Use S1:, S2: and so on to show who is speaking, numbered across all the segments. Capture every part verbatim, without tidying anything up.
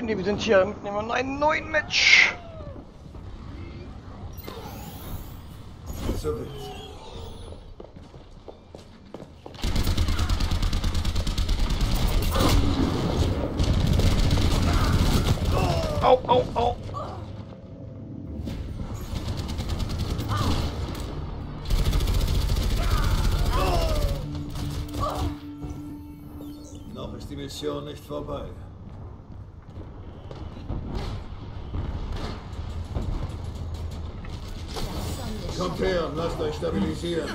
S1: Freunde, wir sind hier mit einem neuen Match.
S2: So wild.
S1: Au, au, au.
S2: Noch ist die Mission nicht vorbei. Kommt her und lasst euch stabilisieren.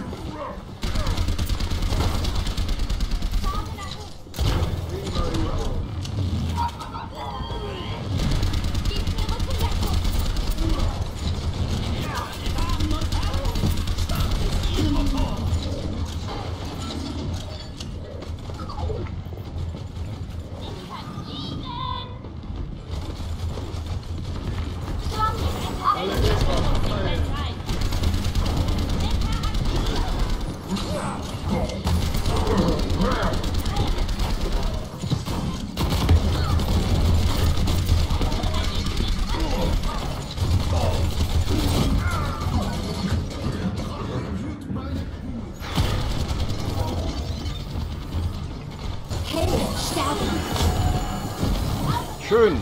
S1: Schön.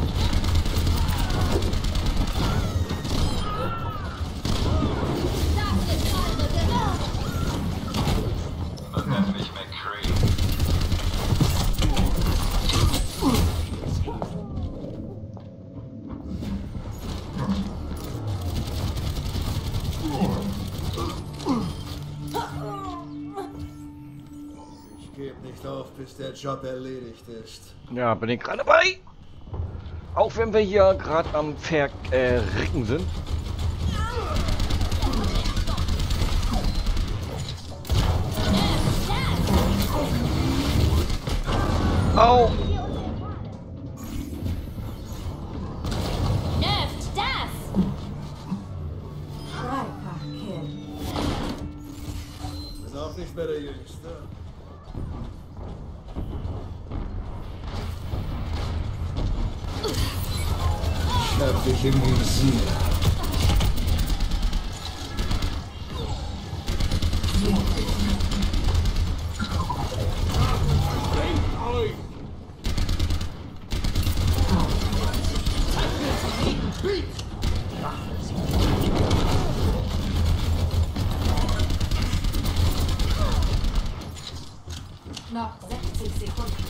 S3: Man nennt mich McCree.
S2: Ich gebe nicht auf, bis der Job erledigt ist.
S1: Ja, bin ich gerade dabei. Auch wenn wir hier gerade am Verrecken sind. Au!
S4: Nervt das!
S2: Bin auch nicht mehr der Jüngste. Ich hab dich im Visier.
S4: Noch sechzig Sekunden.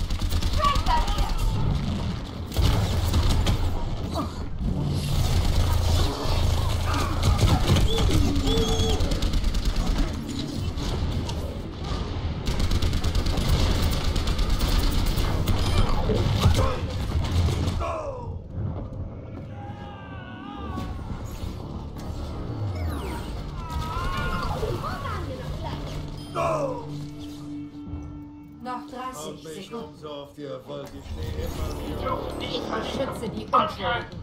S4: Noch dreißig
S2: Haut mich
S4: Sekunden.
S2: um so oft ihr wollt, ich stehe immer wieder.
S4: Ich beschütze die Unschuldigen.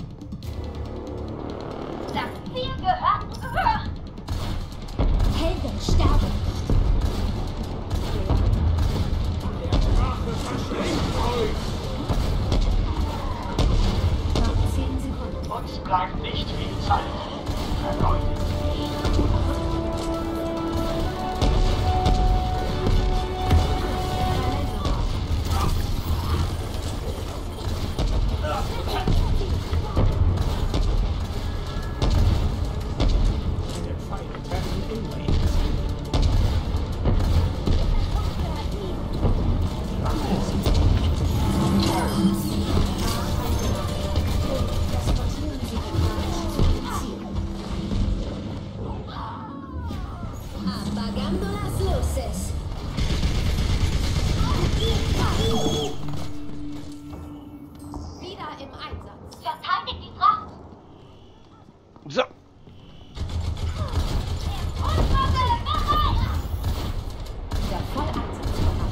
S5: Das Ziel gehört.
S4: Helden sterben. Noch zehn Sekunden.
S3: Uns bleibt nicht viel Zeit. Vergeudet nicht.
S4: Apagando las luces. Wieder im Einsatz.
S5: Verteidigt die Fracht.
S1: So.
S5: Unwaffe bereit.
S4: Der Volleinsatz bereit.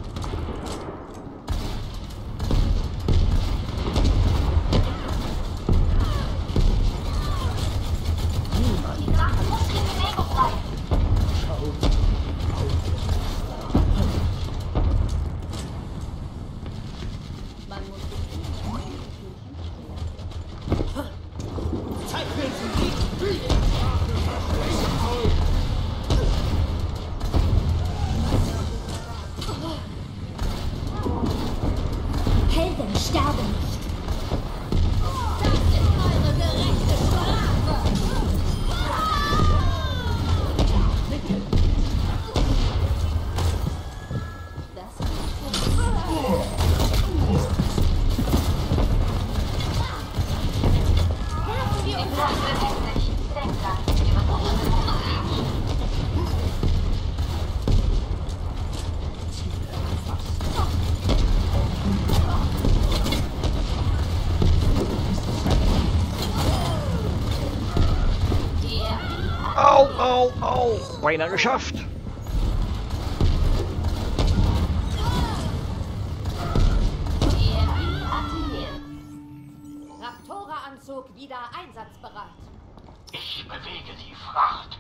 S5: Die Fracht muss in Bewegung bleiben.
S1: Au, au, au. Beinahe geschafft.
S4: Raptora-Anzug wieder einsatzbereit.
S3: Ich bewege die Fracht.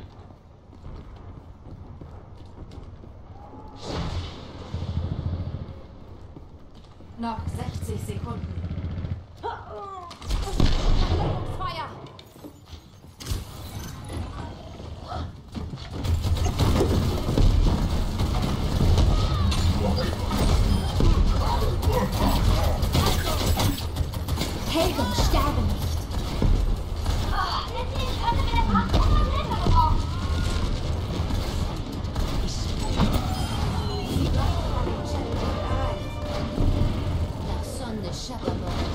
S4: Noch sechzig Sekunden. Feuer! Helden sterben nicht.
S5: Oh, letztlich könnte mir der Fracht etwas Hilfe gebrauchen.
S4: Das Sonne Schapperbock.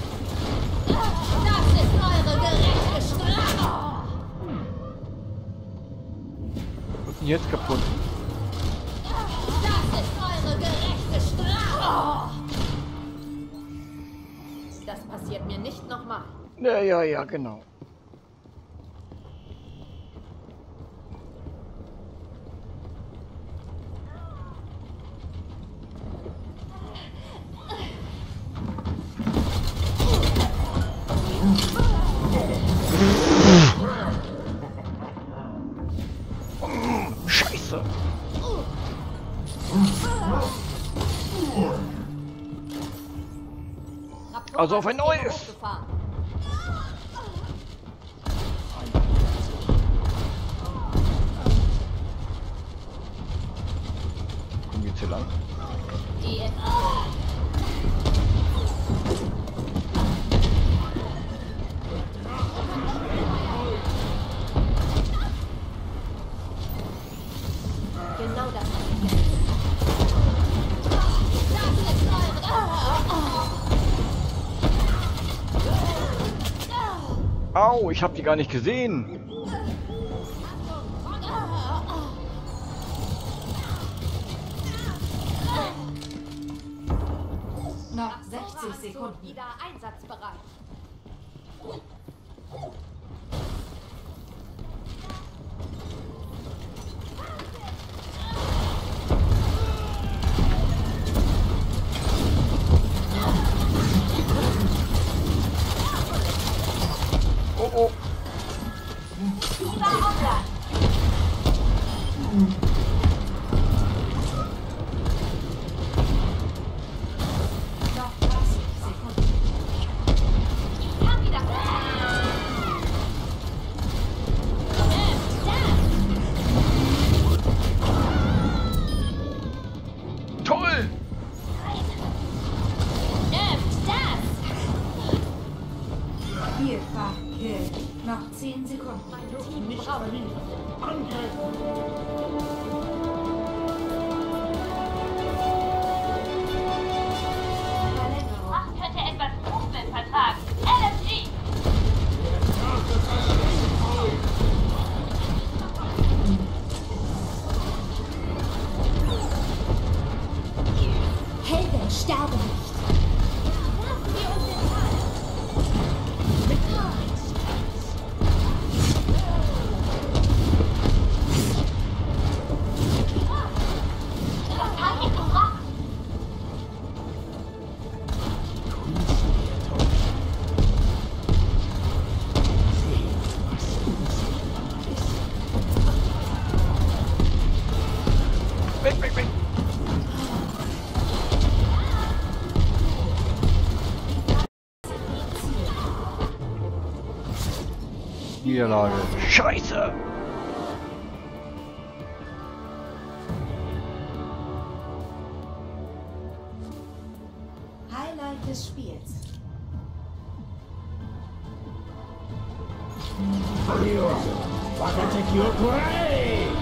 S4: Das ist eure gerechte Strafe.
S1: Was ist denn jetzt kaputt?
S4: Das ist eure gerechte Strafe. Das passiert mir nicht nochmal.
S1: Ja, ja, ja, genau. Scheiße. Also auf ein neues. Kommen wir jetzt hier lang?
S4: Genau das. Das ist eure.
S1: Au, ich hab die gar nicht gesehen.
S4: Noch sechzig Sekunden. Wieder einsatzbereit.
S1: Oh, oh.
S5: Lieber Runder.
S4: Noch dreißig Sekunden.
S5: Ich kann wieder.
S1: Toll!
S4: Nimmt das! Vierfach Kill. Noch zehn Sekunden. Mein Team
S3: Nicht
S4: braucht
S3: verlieren. Angriff!
S4: Verlängerung.
S5: Fracht könnte etwas Movement vertragen. L M G.
S4: Helden sterben nicht. Lassen wir uns den Tag.
S5: Das kann nicht so Fracht.
S1: Weg, weg, weg! Niederlage. Scheiße!
S4: Highlight des Spiels.
S3: What a take your grave!